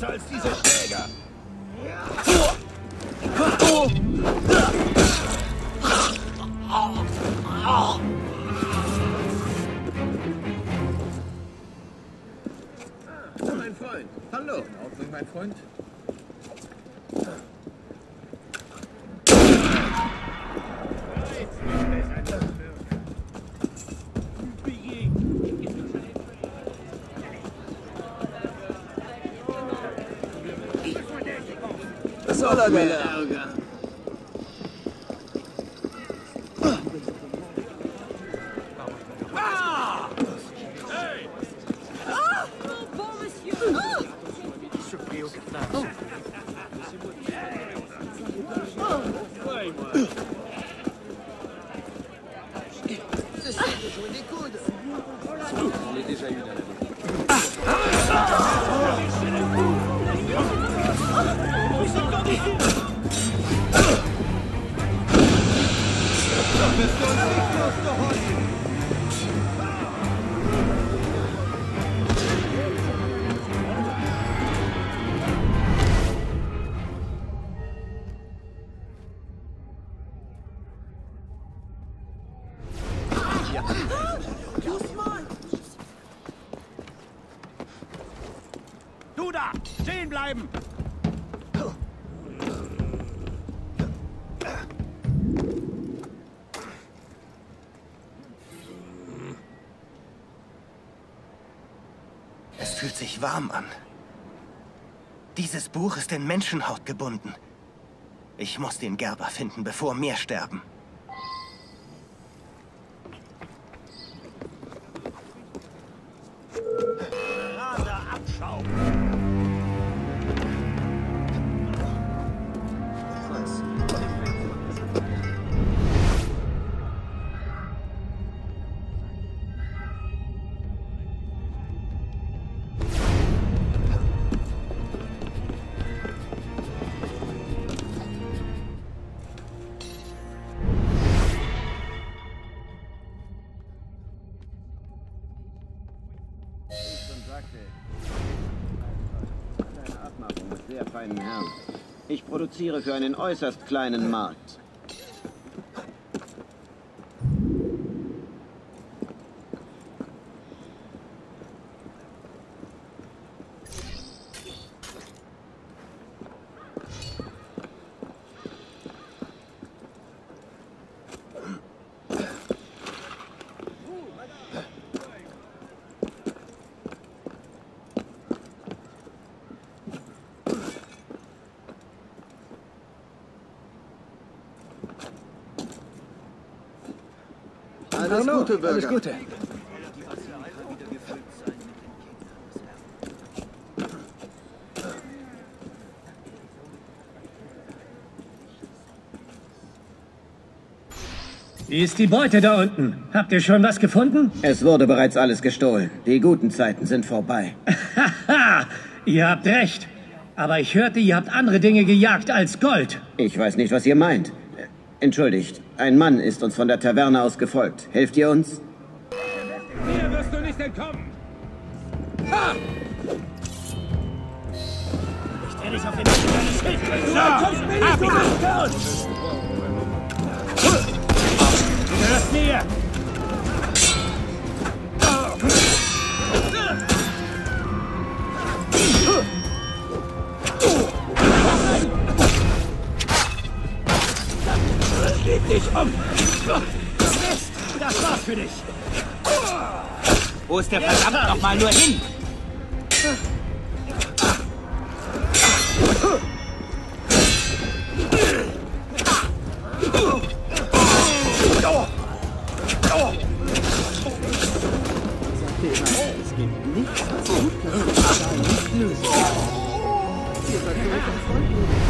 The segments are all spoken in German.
besser als diese Schläger. Mein Freund. Hallo. Auch mein Freund. Was soll er denn? Du da! Stehen bleiben! Es fühlt sich warm an. Dieses Buch ist in Menschenhaut gebunden. Ich muss den Gerber finden, bevor mehr sterben. Raser Abschaum! Sehr feinen Herrn. Ich produziere für einen äußerst kleinen Markt. Alles Gute, Bürger. Alles Gute. Wie ist die Beute da unten? Habt ihr schon was gefunden? Es wurde bereits alles gestohlen. Die guten Zeiten sind vorbei. Haha, ihr habt recht. Aber ich hörte, ihr habt andere Dinge gejagt als Gold. Ich weiß nicht, was ihr meint. Entschuldigt, ein Mann ist uns von der Taverne aus gefolgt. Helft ihr uns? Hier wirst du nicht entkommen! Ha! Ich dreh dich auf den Nacken deines Schildkriegs! So! Kommst mir nicht, du Mistkerl! Du gehörst mir! Leg dich um! Mist! Das war's für dich! Wo ist der verdammt noch mal nur hin? Es gibt nichts, was gut ist, nicht lösen. Ihr seid zurück am Front.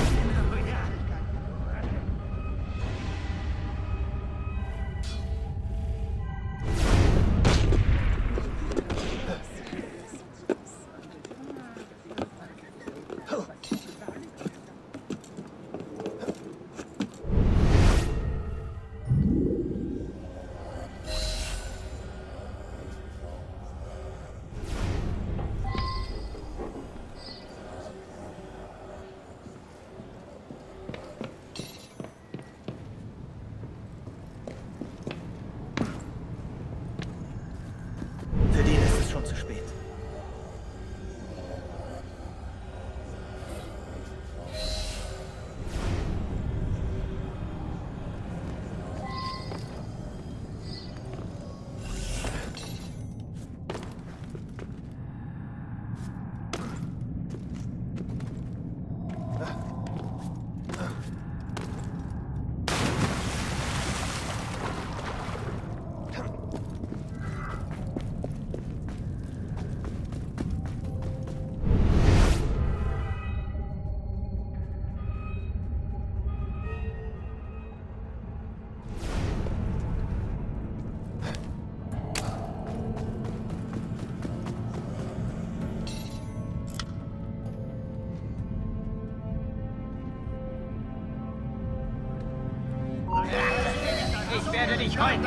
werde dich häuten.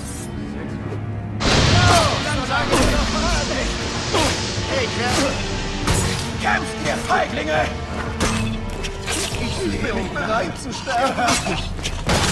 Kämpft, ihr Feiglinge! Ich bin bereit zu sterben.